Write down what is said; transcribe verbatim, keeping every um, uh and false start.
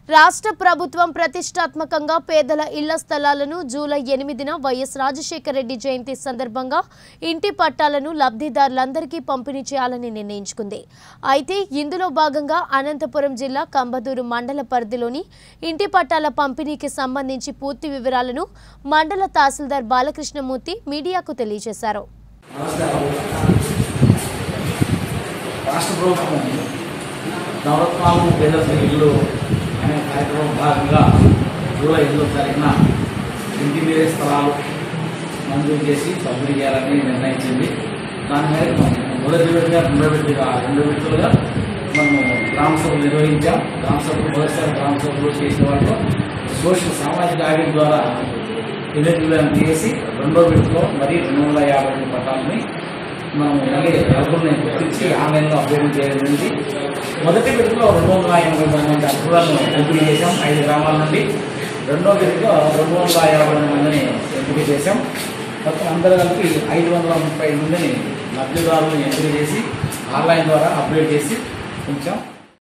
రాష్ట్ర ప్రభుత్వం ప్రతిష్టాత్మకంగా పేదల ఇళ్ల స్థలాలను జూలై ఎనిమిదిన వైఎస్ రాజశేఖర రెడ్డి జయంతి సందర్భంగా ఇంటి పట్టాలను లబ్ధిదారులందరికీ పంపిణీ చేయాలని నిర్ణయించుకుంది. అయితే ఇందులో భాగంగా అనంతపురం జిల్లా కంబదూరు మండల పరిధిలోని ఇంటి పట్టాల పంపిణీకి సంబంధించి పూర్తి వివరాలను మండల తహసీల్దార్ బాలకృష్ణమూర్తి మీడియాకు తెలియజేశారు. అనే కార్యక్రమం భాగంగా జూలై ఐదో తారీఖున ఇంటి మీదే స్థలాలు మంజూరు చేసి పంపిణీ చేయాలని నిర్ణయించింది. దాని మీద మొదటి విడతగా రెండో విడతగా రెండు విడతలుగా మనము గ్రామ సభలు నిర్వహించాం. గ్రామ సభలు మొదటిసారి గ్రామ సభలు చేసిన వాళ్ళు సోషల్ సామాజిక ఆడిట్ ద్వారా ఎలిజిబుల్ చేసి రెండో విడతలో మరి రెండు వందల యాభై రెండు పట్టాలని మనం మళ్ళీ అర్హుల్ని గుర్తించి ఆన్లైన్లో అప్డేట్ చేయడం. మొదటి విడతలో రెండు వందల ఎనభై మంది అర్హులను ఎంపిక చేశాం ఐదు గ్రామాల నుండి. రెండో విడతలో రెండు వందల యాభై మందిని ఎంపిక చేశాం. మొత్తం అందరూ కలిపి ఐదు వందల ముప్పై మందిని లబ్ధిదారులను ఎంపిక చేసి ఆన్లైన్ ద్వారా అప్డేట్ చేసి ఉంచాం.